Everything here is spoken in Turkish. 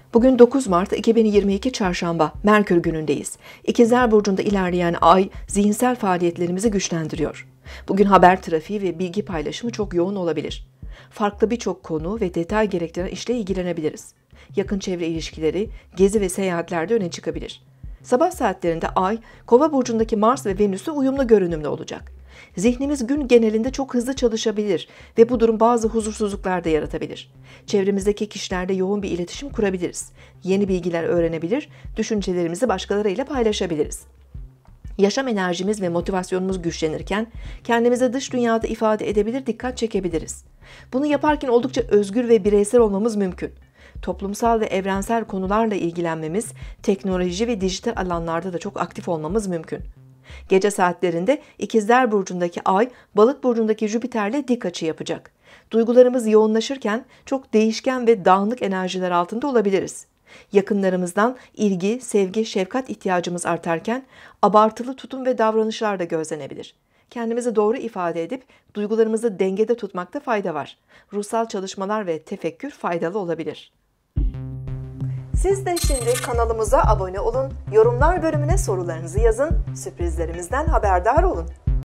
Bugün 9 Mart 2022 Çarşamba, Merkür günündeyiz. İkizler Burcu'nda ilerleyen ay zihinsel faaliyetlerimizi güçlendiriyor. Bugün haber trafiği ve bilgi paylaşımı çok yoğun olabilir. Farklı birçok konu ve detay gerektiren işle ilgilenebiliriz. Yakın çevre ilişkileri, gezi ve seyahatlerde öne çıkabilir. Sabah saatlerinde ay, Kova burcundaki Mars ve Venüs'ü uyumlu görünümlü olacak. Zihnimiz gün genelinde çok hızlı çalışabilir ve bu durum bazı huzursuzluklar da yaratabilir. Çevremizdeki kişilerle yoğun bir iletişim kurabiliriz. Yeni bilgiler öğrenebilir, düşüncelerimizi başkalarıyla paylaşabiliriz. Yaşam enerjimiz ve motivasyonumuz güçlenirken kendimizi dış dünyada ifade edebilir, dikkat çekebiliriz. Bunu yaparken oldukça özgür ve bireysel olmamız mümkün. Toplumsal ve evrensel konularla ilgilenmemiz, teknoloji ve dijital alanlarda da çok aktif olmamız mümkün. Gece saatlerinde İkizler Burcu'ndaki Ay, Balık Burcu'ndaki Jüpiter'le dik açı yapacak. Duygularımız yoğunlaşırken çok değişken ve dağınık enerjiler altında olabiliriz. Yakınlarımızdan ilgi, sevgi, şefkat ihtiyacımız artarken abartılı tutum ve davranışlar da gözlenebilir. Kendimizi doğru ifade edip duygularımızı dengede tutmakta fayda var. Ruhsal çalışmalar ve tefekkür faydalı olabilir. Siz de şimdi kanalımıza abone olun, yorumlar bölümüne sorularınızı yazın, sürprizlerimizden haberdar olun.